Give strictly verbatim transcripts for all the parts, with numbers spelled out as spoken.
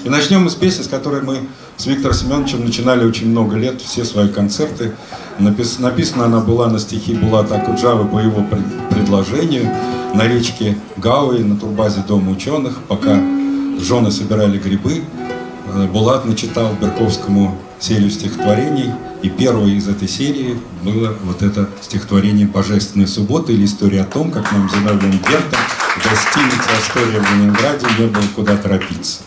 И начнем мы с песни, с которой мы с Виктором Семеновичем начинали очень много лет все свои концерты. Напис... Написана она была на стихи Булата Акуджавы по его предложению на речке Гауи, на турбазе Дома ученых. Пока жены собирали грибы, Булат начитал Берковскому серию стихотворений. И первой из этой серии было вот это стихотворение «Божественная суббота» или история о том, как нам Зиновьем Гертом в гостинице «Астория» в Ленинграде не было куда торопиться.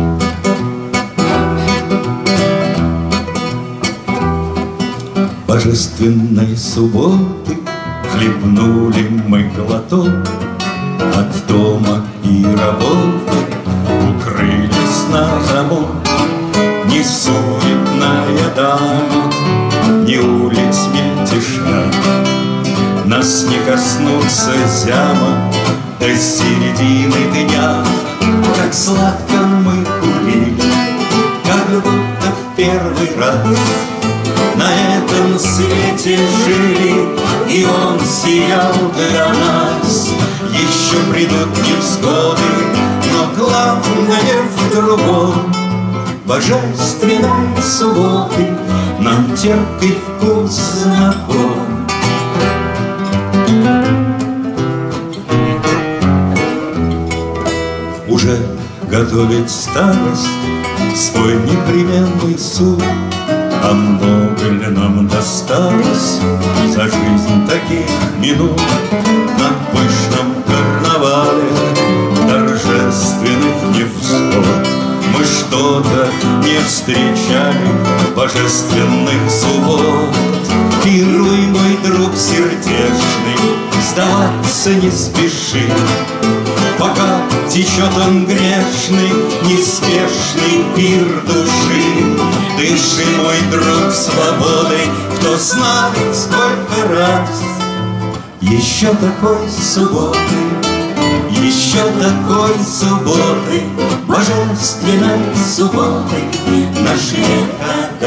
Божественной субботы хлебнули мы глоток, от дома и работы укрылись на замок. Не суетная дама, ни улиц мятежна, нас не коснутся зяма до середины дня. Как сладко мы курили, как будто в первый раз на этом свете жили, и он сиял для нас. Еще придут невзгоды, но главное в другом. Божественной субботы нам терпкий вкус знаком. Уже готовить старость свой непременный суд, а много ли нам досталось за жизнь таких минут на пышном карнавале торжественных невзгод? Мы что-то не встречали божественных суббот. Пируй, мой друг сердечный, сдаваться не спеши, пока течет он грешный, неспешный пир души. Дыши, мой друг, свободой, кто знает сколько раз еще такой субботы, еще такой субботы, божественной субботы наш век